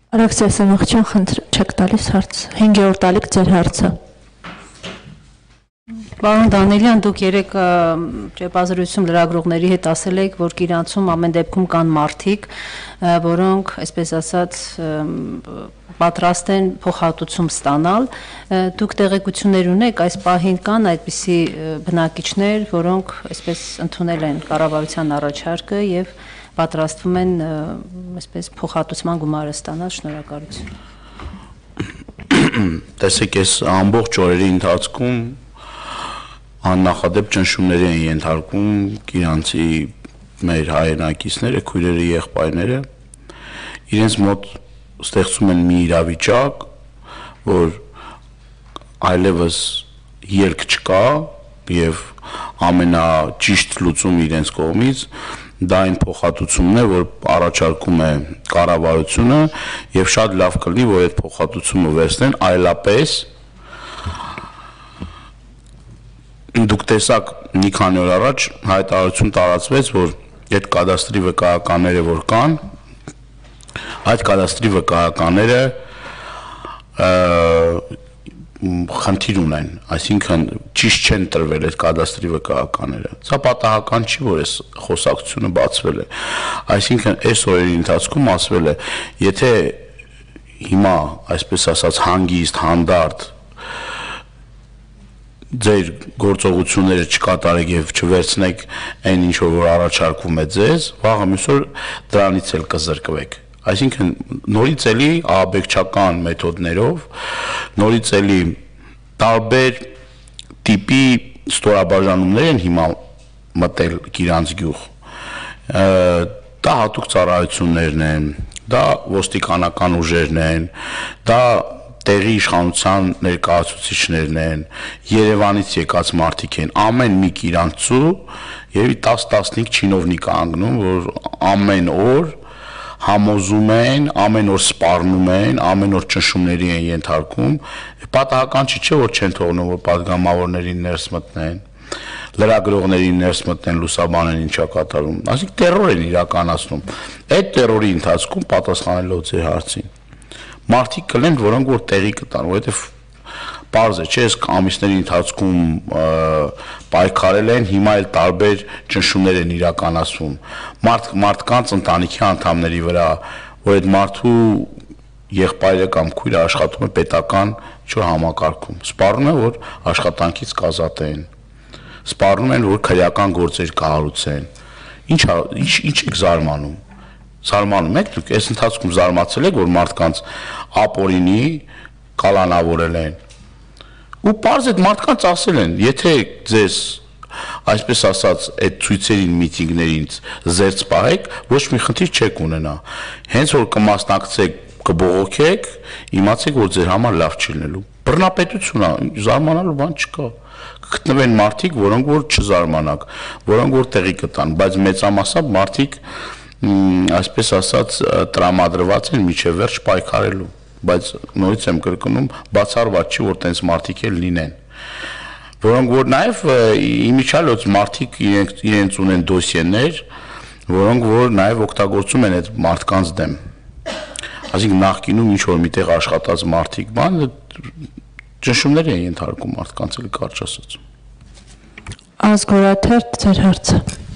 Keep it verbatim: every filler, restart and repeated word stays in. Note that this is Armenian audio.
Արաքսիա Սամախչյան, խնդրեմ, չեք տալիս հարց, հինգերորդ տալիք ձեր հարցը։ Պարոն Դանիելյան, դուք երեք ճեպազրույցում լրագրողների հետ ասել եք, որ Կիրանցում ամեն դեպքում կան մարդիկ, որոնք, այսպես ասած, պատրաստ են փոխհատուցում ստանալ։ Դուք տեղեկություններ ունեք, այս պահին կան այդպիսի բնակիչներ, որոնք այսպես ընդունել են կառավարության առաջարկը եւ պատրաստվում են այսպես փոխհատուցման գումարը ստանալ։ Շնորհակալություն։ Տեսեք, այս ամբողջ օրերի ընթացքում աննախադեպ ճնշումների են ենթարկում Կիրանցի մեր հայրենակիցները, քույրերը, եղբայրները, իրենց մոտ ստեղծում են մի իրավիճակ, որ այլևս ելք չկա եւ ամենաճիշտ լուծումը իրենց կողմից դա այն փոխհատուցումն է, որ առաջարկում է կառավարությունը եւ շատ լավ կլինի, որ այդ փոխհատուցումը վերցնեն, այլապես դուք տեսաք մի քանի օր առաջ հայտարարություն տարածվեց, որ այդ կադաստրի վկայականները որ կան, այդ կադաստրի վկայականները խնդիր ունեն, այսինքն ճիշտ չեն տրվել այդ կադաստրի վկայականները։ Սա պատահական չի, որ այս խոսակցությունը բացվել է։ Այսինքն այս օրերի ընթացքում ասվել է, եթե հիմա, այսպես ասած, հանգիստ, հանդարտ ձեր գործողությունները չկատարեք եւ չվերցնեք այն ինչ որ առաջարկվում է ձեզ, վաղը մյուս օր դրանից էլ կզրկվեք։ Այսինքն նորից էլի աբեկչական մեթոդներով, նորից էլի տարբեր տիպի ստորաբաժանումներ են հիմա մտել Կիրանց գյուղ։ Դա հատուկ ծառայություններն են, դա ոստիկանական ուժերն են, դա տեղի իշխանության ներկայացուցիչներն են, Երևանից եկած մարդիկ են, ամեն մի Կիրանցու եւ տասը տասնհինգ չինովնիկ անգնում, որ ամեն օր համոզում են, ամեն օր սպառնում են, ամեն օր ճնշումների են ենթարկում, պատահական չի, չէ՞ որ չեն թողնում, որ падգամավորներին ներս մտնեն, լրագրողներին ներս մտնեն, լուսաբանեն ինչա կատարում, այսինքն տերոր են իրականացնում։ Այդ տերորի ընթացքում պատասխանելով ձեր հարցին մարդիկ կլեն, որոնք որ տեղի կտան, որովհետև պարզ է, չէ, այս ամիսների ընթացքում պայքարել են, հիմա էլ տարբեր ճնշումներ են իրականացվում։ Մարդ մարդկանց ընտանիքի անդամների վրա, որ այդ մարդու եղբայրը կամ քույրը աշխատում է պետական ինչ-որ համակարգում։ Սպառնում են, որ աշխատանքից կազատեն։ Սպառնում են, որ քրեական գործեր կհարուցեն։ Ինչ ինչ եք զարմանում։ Զարմանում եք, դուք այս ընթացքում զարմացել եք, որ մարդկանց ապօրինի կալանավորել են։ Ու պարզ այդ մարդկանց ասել են, եթե ձեզ, այսպես ասած, այդ ցույցերին, միտինգներին զերծ պահեք, ոչ մի խնդիր չեք ունենա։ Հենց որ կմասնակցեք, կբողոքեք, իմացեք, որ ձեր համար լավ չի լինելու։ Բռնապետություն է, զարմանալու բան չկա։ Կգտնվեն մարդիկ, որոնք որ չզարմանակ, որոնք որ տեղի կտան, բայց մեծամասամբ մարդիկ այսպես ասած տրամադրված են միջև վերջ պայքարելու, բայց նորից եմ կրկնում, բացառված չի, որ տենց մարդիկ էլ լինեն, որոնք որ նաև իմիջիալոց մարդիկ իրենք իրենց ունեն դոսիեներ, որոնք որ նաև օգտագործում են այդ մարդկանց դեմ, այսինքն նախկինում ինչ որ միտեղ աշխատած մարդիկ բան ճնշումներ են ենթարկում մարդկանց էլ կարճ ասած։ Ազգորաթերթ ձեր հարցը։